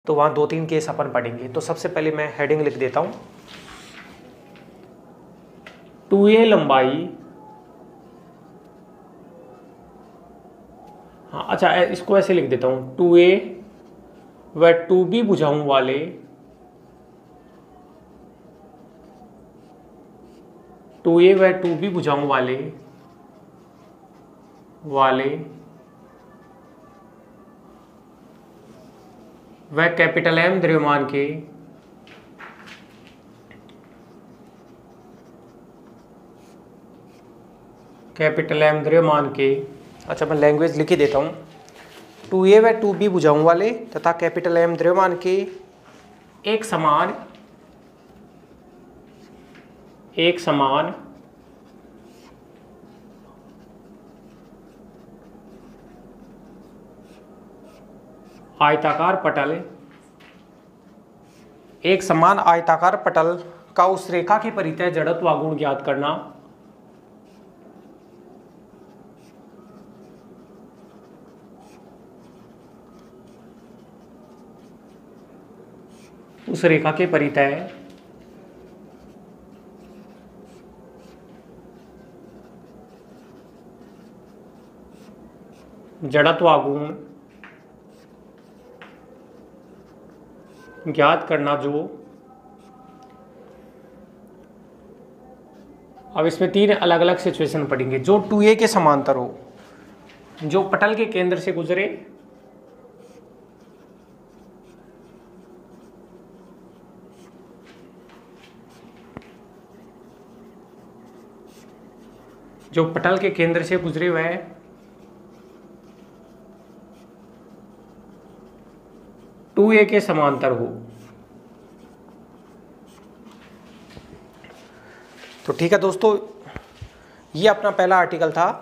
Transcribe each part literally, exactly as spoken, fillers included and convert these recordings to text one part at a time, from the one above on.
तो वहाँ दो तीन केस अपन पढ़ेंगे। तो सबसे पहले मैं हेडिंग लिख देता हूँ, टू ए लंबाई, हाँ अच्छा इसको ऐसे लिख देता हूँ, टू ए व टू बी भुजाओं वाले टू ए व टू बी भुजाओं वाले वाले व कैपिटल एम द्रव्यमान के कैपिटल एम द्रव्यमान के, अच्छा मैं लैंग्वेज लिख ही देता हूँ, टू ए व टू बी भुजाओं वाले तथा कैपिटल एम द्रव्यमान के एक समान एक समान आयताकार पटल एक समान आयताकार पटल का उस रेखा की परितः जड़त्व गुण ज्ञात करना उस रेखा के परितः जड़त्व गुण ज्ञात करना। जो अब इसमें तीन अलग अलग सिचुएशन पढ़ेंगे। जो टू ए के समांतर हो, जो पटल के केंद्र से गुजरे, जो पटल के केंद्र से गुजरे वह टू ए के समांतर हो। तो ठीक है दोस्तों, ये अपना पहला आर्टिकल था।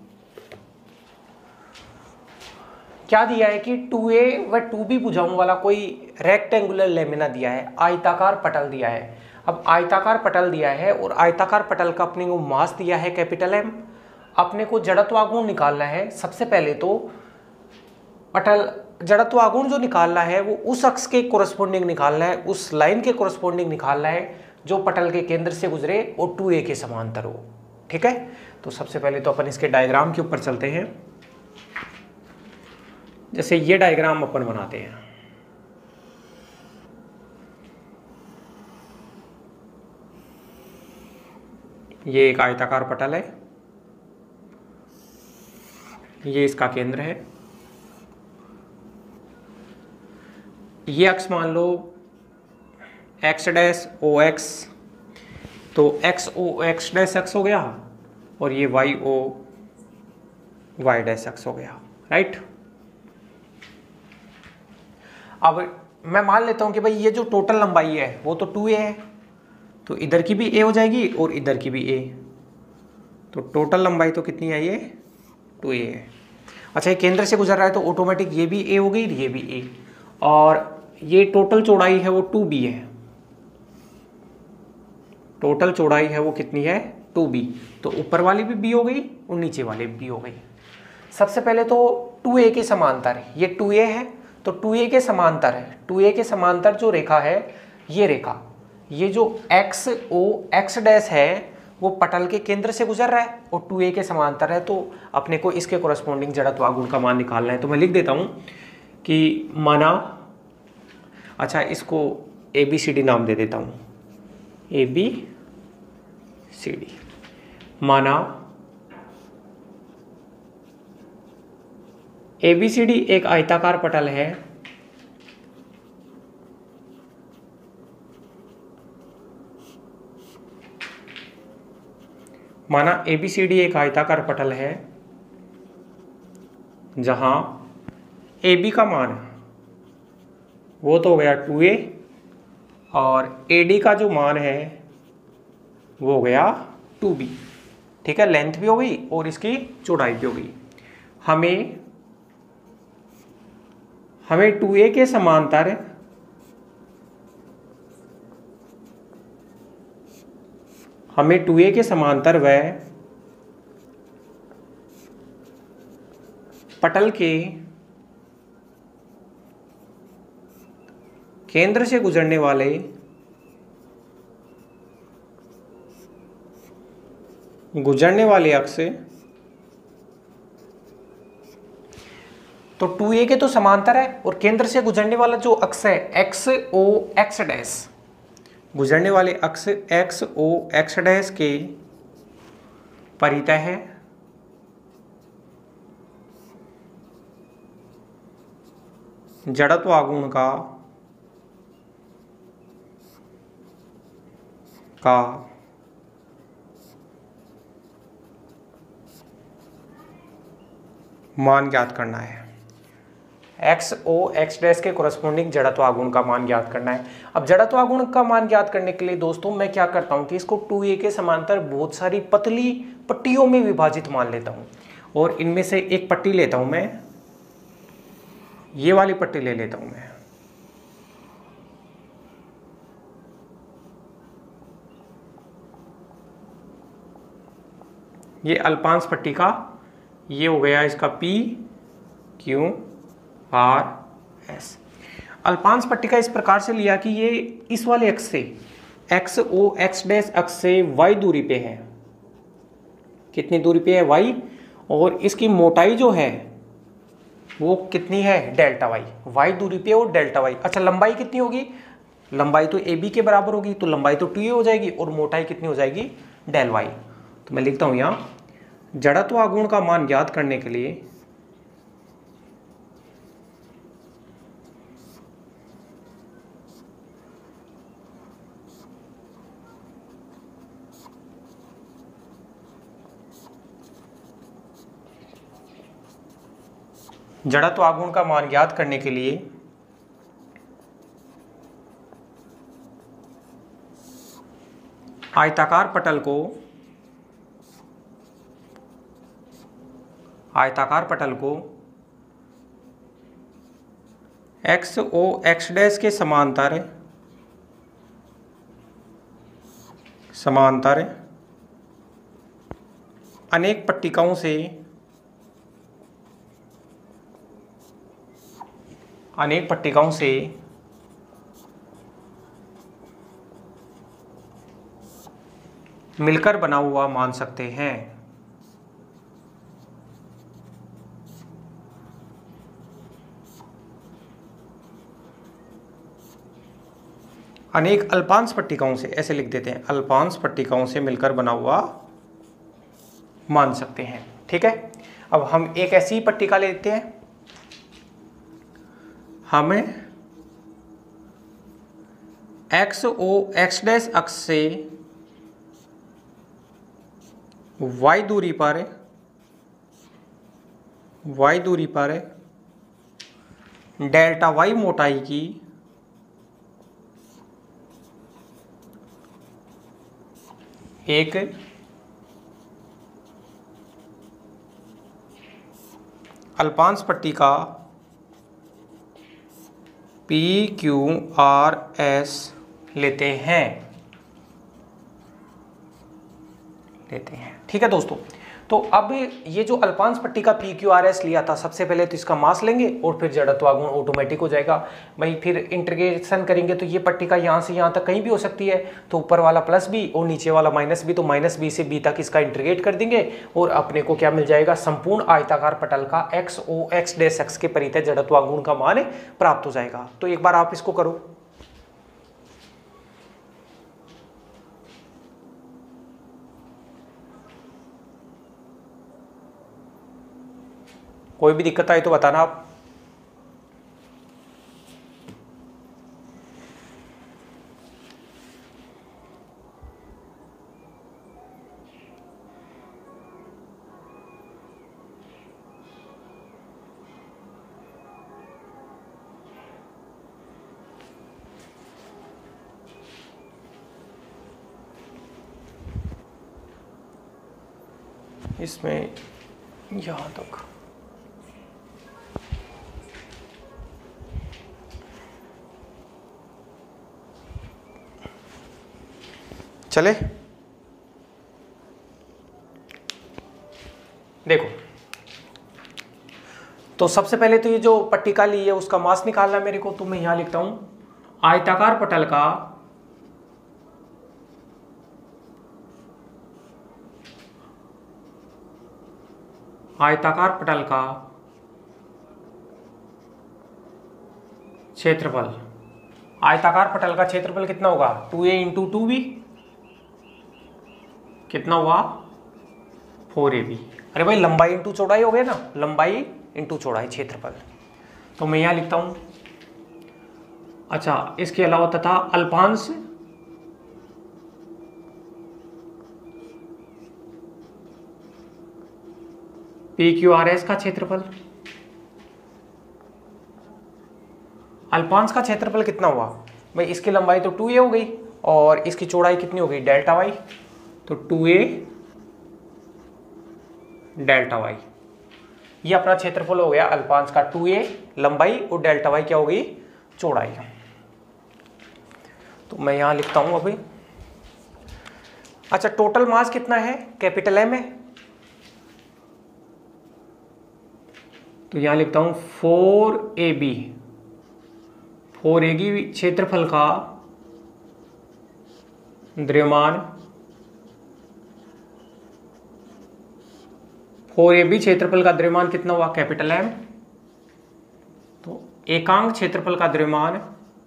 क्या दिया है कि टू ए व टू बी भुजाओं वाला कोई रेक्टेंगुलर लेमिना दिया है, आयताकार पटल दिया है। अब आयताकार पटल दिया है और आयताकार पटल का अपने को मास दिया है कैपिटल एम। अपने को जड़त्वागुण निकालना है। सबसे पहले तो पटल जड़त्वागुण जो निकालना है वो उस अक्ष के कोरस्पोंडिंग निकालना है, उस लाइन के कोरस्पोंडिंग निकालना है जो पटल के केंद्र से गुजरे और टू ए के समांतर हो। ठीक है, तो सबसे पहले तो अपन इसके डायग्राम के ऊपर चलते हैं। जैसे ये डायग्राम अपन बनाते हैं, ये एक आयताकार पटल है, ये इसका केंद्र है, ये अक्ष मान लो एक्स डैश ओ एक्स, तो X O X dash X हो गया और ये Y O Y dash X हो गया, राइट। अब मैं मान लेता हूं कि भाई ये जो टोटल लंबाई है वो तो टू ए है, तो इधर की भी ए हो जाएगी और इधर की भी ए, तो टोटल लंबाई तो कितनी है, ये टू ए है। अच्छा, ये केंद्र से गुजर रहा है तो ऑटोमेटिक ये भी ए हो गई, ये भी ए, और ये टोटल चौड़ाई है वो टू बी है। टोटल चौड़ाई है वो कितनी है, टू बी, तो ऊपर वाली भी बी हो गई और नीचे वाली भी हो गई। सबसे पहले तो टू ए के समांतर, ये टू ए है तो टू ए के समांतर है, टू ए के समांतर जो रेखा है ये रेखा, ये जो एक्स ओ एक्स डैश है वो पटल के केंद्र से गुजर रहा है और टू ए के समांतर है, तो अपने को इसके कोरस्पोंडिंग जड़त्वागुण का मान निकालना है। तो मैं लिख देता हूं कि माना, अच्छा इसको ए बी सी डी नाम दे देता हूं, ए बी सी डी। माना ए बी सी डी एक आयताकार पटल है माना ए बी सी डी एक आयताकार पटल है जहां ए बी का मान वो तो हो गया टू ए और ए डी का जो मान है वो हो गया टू बी। ठीक है, लेंथ भी हो गई और इसकी चौड़ाई भी हो गई। हमें हमें टू ए के समांतर हमें टू ए के समांतर वह पटल के केंद्र से गुजरने वाले गुजरने वाले अक्ष, तो टू ए के तो समांतर है और केंद्र से गुजरने वाला जो अक्ष है एक्स ओ एक्स डैश, गुजरने वाले अक्ष एक्स ओ एक्स डैश के परितः है जड़त्व आघूर्ण का का मान ज्ञात करना है। एक्स ओ एक्स डैश के कोरस्पोंडिंग जड़त्व आघूर्ण का मान ज्ञात करना है। अब जड़त्व आघूर्ण का मान ज्ञात करने के लिए दोस्तों मैं क्या करता हूं कि इसको टू ए के समांतर बहुत सारी पतली पट्टियों में विभाजित मान लेता हूं और इनमें से एक पट्टी लेता हूं मैं, ये वाली पट्टी ले लेता हूं मैं। ये अल्पांश पट्टी का ये हो गया इसका P Q R S। अल्पांश पट्टी का इस प्रकार से लिया कि ये इस वाले अक्ष से एक्स ओ एक्स डैश अक्ष से y दूरी पे है। कितनी दूरी पे है? y। और इसकी मोटाई जो है वो कितनी है? Delta y। y दूरी पे और डेल्टा y। अच्छा, लंबाई कितनी होगी? लंबाई तो ए बी के बराबर होगी, तो लंबाई तो टू ए हो जाएगी और मोटाई कितनी हो जाएगी? Del y। तो मैं लिखता हूं यहां जड़त्व आघूर्ण का मान ज्ञात करने के लिए जड़त्व आघूर्ण का मान ज्ञात करने के लिए आयताकार पटल को आयताकार पटल को एक्स ओ एक्स डैश के समांतर समांतर अनेक पट्टिकाओं से अनेक पट्टिकाओं से मिलकर बना हुआ मान सकते हैं। अनेक अल्पांश पट्टिकाओं से, ऐसे लिख देते हैं, अल्पांश पट्टिकाओं से मिलकर बना हुआ मान सकते हैं। ठीक है, अब हम एक ऐसी पट्टिका लेते हैं, हमें एक्स ओ एक्स डैश अक्ष से y दूरी पर y दूरी पर डेल्टा y मोटाई की एक अल्पांश पट्टी का P Q R S लेते हैं लेते हैं ठीक है दोस्तों। तो अब ये जो अल्पांश पट्टी का P Q R S लिया था, सबसे पहले तो इसका मास लेंगे और फिर जड़त्व आघूर्ण ऑटोमेटिक हो जाएगा भाई। फिर इंटीग्रेशन करेंगे तो ये पट्टिका यहाँ से यहाँ तक कहीं भी हो सकती है, तो ऊपर वाला प्लस बी और नीचे वाला माइनस बी, तो माइनस बी से बी तक इसका इंटीग्रेट कर देंगे और अपने को क्या मिल जाएगा? संपूर्ण आयताकार पटल का X O X dash X के परितः जड़त्व आघूर्ण का मान प्राप्त हो जाएगा। तो एक बार आप इसको करो। कोई भी दिक्कत आई तो बताना आप। इसमें यहां तक चले। देखो, तो सबसे पहले तो ये जो पट्टिका ली है उसका मास निकालना है मेरे को, तो मैं यहां लिखता हूं आयताकार पटल का आयताकार पटल का क्षेत्रफल, आयताकार पटल का क्षेत्रफल कितना होगा, two A into two B, कितना हुआ, फोर ए बी। अरे भाई लंबाई इंटू चौड़ाई हो गया ना, लंबाई इंटू चौड़ाई क्षेत्रफल। तो मैं यहां लिखता हूं, अच्छा इसके अलावा तथा अल्पांश पी क्यू आर एस का क्षेत्रफल, अल्पांश का क्षेत्रफल कितना हुआ भाई, इसकी लंबाई तो टू ए हो गई और इसकी चौड़ाई कितनी हो गई, डेल्टा वाई, तो टू ए डेल्टा वाई, ये अपना क्षेत्रफल हो गया अल्पांश का, टू ए लंबाई और डेल्टा वाई क्या हो गई, चौड़ाई। तो मैं यहां लिखता हूं अभी, अच्छा टोटल मास कितना है, कैपिटल एम है, तो यहां लिखता हूं four A B, four A B क्षेत्रफल का द्रव्यमान, फोर ए बी क्षेत्रफल का द्रव्यमान कितना हुआ, कैपिटल एम, तो एकांक क्षेत्रफल का द्रव्यमान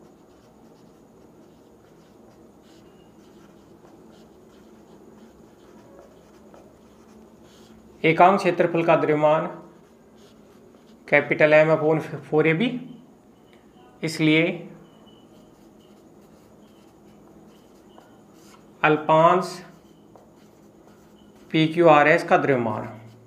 एकांक क्षेत्रफल का द्रव्यमान capital M upon four A B, इसलिए अल्पांश पी क्यू आर एस का द्रव्यमान,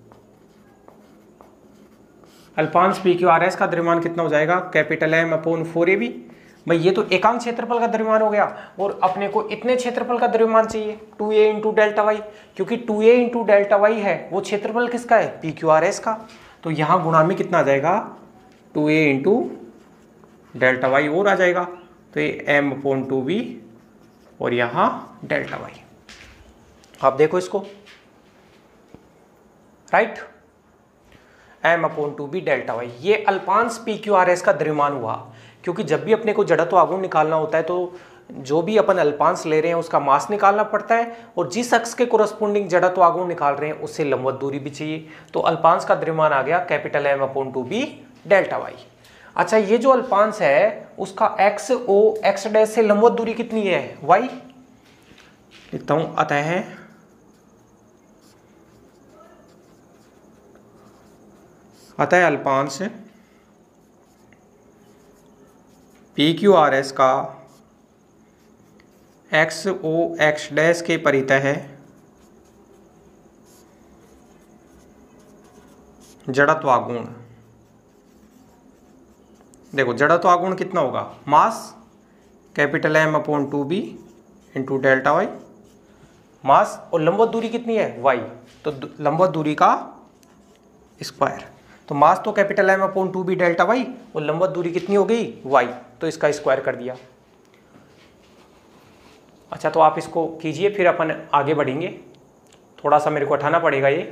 अल्पांश पी क्यू आर एस का द्रव्यमान कितना हो जाएगा, capital M upon four A B. भाई ये तो एकांक क्षेत्रफल का द्रव्यमान हो गया और अपने को इतने क्षेत्रफल का द्रव्यमान चाहिए, two A into delta Y, क्योंकि two A into delta Y है वो क्षेत्रफल किसका है, पी क्यू आर एस का, तो यहां गुणा में कितना आ जाएगा, two A into delta Y और आ जाएगा, तो ये एम अपॉन टू बी और यहां डेल्टा वाई। आप देखो इसको, right, M upon two B delta Y, ये अल्पांश पी क्यू आर एस का द्रव्यमान हुआ, क्योंकि जब भी अपने को जड़त्व आघूर्ण निकालना होता है तो जो भी अपन अल्पांश ले रहे हैं उसका मास निकालना पड़ता है और जिस अक्ष के कोरस्पोंडिंग जड़त्व आघूर्ण निकाल रहे हैं उससे लंबवत दूरी भी चाहिए, तो अल्पांश का द्रव्यमान आ गया capital M upon two B delta Y. अच्छा ये जो अल्पांश है उसका एक्स ओ एक्स डैश से लंबवत दूरी कितनी है, वाई, लिखता हूं, अतः है अतः अल्पांश पी क्यू आर एस का एक्स ओ एक्स डैश के परितः है जड़त्व आघूर्ण। देखो जड़त्व आघूर्ण कितना होगा, mass capital M upon two B into delta Y, mass और लंबवत दूरी कितनी है, वाई, तो लंबवत दूरी का स्क्वायर, तो मास तो capital M upon two B delta Y और लंबवत दूरी कितनी हो गई, वाई, तो इसका स्क्वायर कर दिया। अच्छा तो आप इसको कीजिए फिर अपन आगे बढ़ेंगे, थोड़ा सा मेरे को हटाना पड़ेगा ये,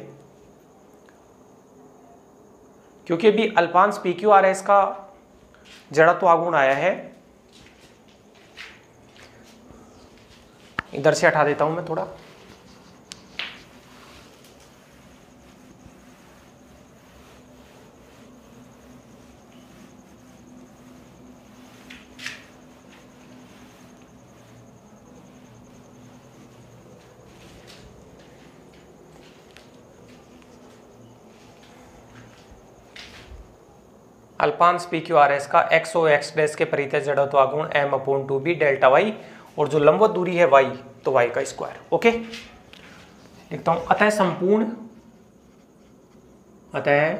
क्योंकि अभी अल्पांश पी क्यू आर एस का जड़त्व आघूर्ण आया है, इधर से हटा देता हूं मैं थोड़ा, अल्पांश पी क्यू आर एस का एक्स ओ एक्स डैश के परितः जड़त्व आघूर्ण M upon two B delta Y और जो लंबवत दूरी है वाई, तो वाई का स्क्वायर, ओके, लिखता हूं, अतः संपूर्ण अतः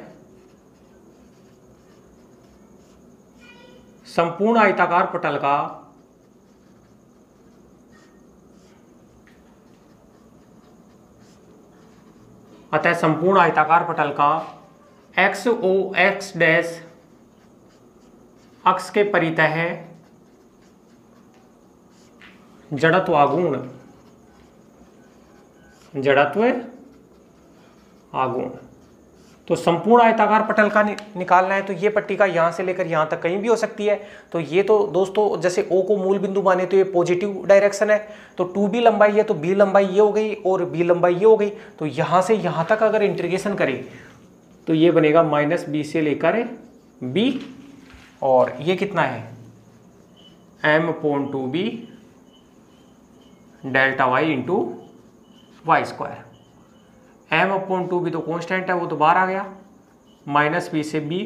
संपूर्ण आयताकार पटल का अतः संपूर्ण आयताकार पटल का एक्स ओ एक्स डैश अक्ष के परितः है जड़त्व आघूर्ण, जड़त्व आघूर्ण, तो तो संपूर्ण आयताकार पटल का नि, निकालना है तो ये पट्टिका यहाँ से लेकर यहाँ तक कहीं भी हो सकती है। तो ये तो दोस्तों जैसे O को मूल बिंदु माने तो ये पॉजिटिव डायरेक्शन है, तो टू बी लंबाई है तो बी लंबाई ये हो गई और बी लंबाई ये हो गई। तो यहाँ से यहाँ तक अगर इंटीग्रेशन करें तो ये बनेगा माइनस बी से लेकर बी, और ये कितना है M upon two B delta Y into Y square. M upon two B तो कॉन्स्टेंट है, वो तो बाहर आ गया, माइनस बी से बी।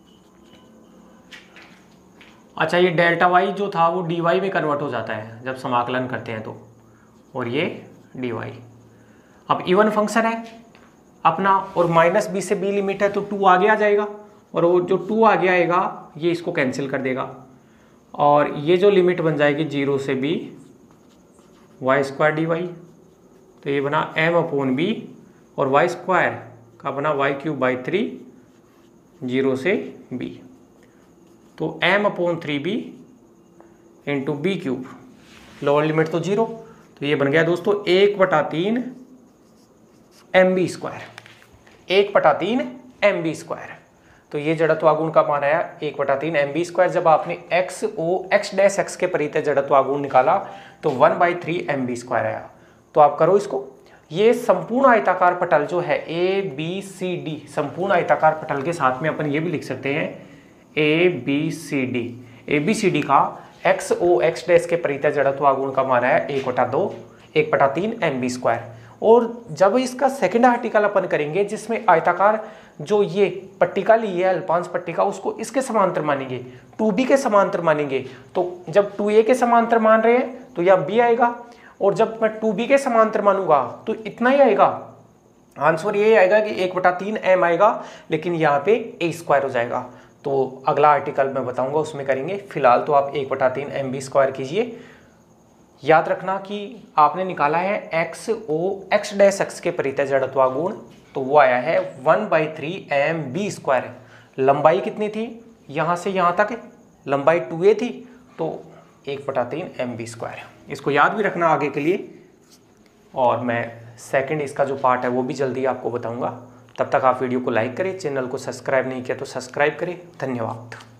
अच्छा ये डेल्टा वाई जो था वो डी वाई में कन्वर्ट हो जाता है जब समाकलन करते हैं तो, और ये डी वाई। अब इवन फंक्शन है अपना, और माइनस बी से बी लिमिट है तो टू आगे आ जाएगा, और वो जो टू आगे आएगा ये इसको कैंसिल कर देगा, और ये जो लिमिट बन जाएगी जीरो से B Y square D Y. तो ये बना एम अपॉन बी और वाई स्क्वायर का बना Y cube by three zero से बी। तो M upon three B into B cube, lower limit तो जीरो, तो ये बन गया दोस्तों एक बटा तीन एम बी स्क्वायर, एक बटा तीन एम बी स्क्वायर। तो ये जड़त्व आघूर्ण का मान आया एक बटा तीन एम बी स्क्वायर। जब आपने X O X dash X के परितः जड़त्व आघूर्ण निकाला तो one by three M B square आया। तो आप करो इसको, ये संपूर्ण आयताकार पटल जो है ए बी सी डी, संपूर्ण आयताकार पटल के साथ में अपन ये भी लिख सकते हैं A B C D. A B C D का एक्स ओ एक्स डैश के परितः जड़त्व आघूर्ण का मान है एक बटा दो एक बटा तीन एम बी स्क्वायर। और जब इसका सेकंड आर्टिकल अपन करेंगे जिसमें आयताकार जो ये पट्टिका ली है अल्पांश पट्टिका, उसको इसके समांतर मानेंगे, टू बी के समांतर मानेंगे। तो जब टू ए के समांतर मान रहे हैं तो यहाँ बी आएगा, और जब मैं टू बी के समांतर मानूंगा तो इतना ही आएगा, आंसर ये आएगा कि एक बटा तीन एम आएगा, लेकिन यहाँ पे ए स्क्वायर हो जाएगा। तो अगला आर्टिकल मैं बताऊंगा उसमें करेंगे, फिलहाल तो आप एक बटा तीन एम बी स्क्वायर कीजिए। याद रखना कि आपने निकाला है X O X dash X के परितः जड़त्व आघूर्ण, तो वो आया है one by three M B square. लंबाई कितनी थी यहाँ से यहाँ तक, लंबाई टू ए थी, तो एक बटा तीन एम बी स्क्वायर। इसको याद भी रखना आगे के लिए, और मैं सेकंड इसका जो पार्ट है वो भी जल्दी आपको बताऊंगा। तब तक आप वीडियो को लाइक करें, चैनल को सब्सक्राइब नहीं किया तो सब्सक्राइब करें। धन्यवाद।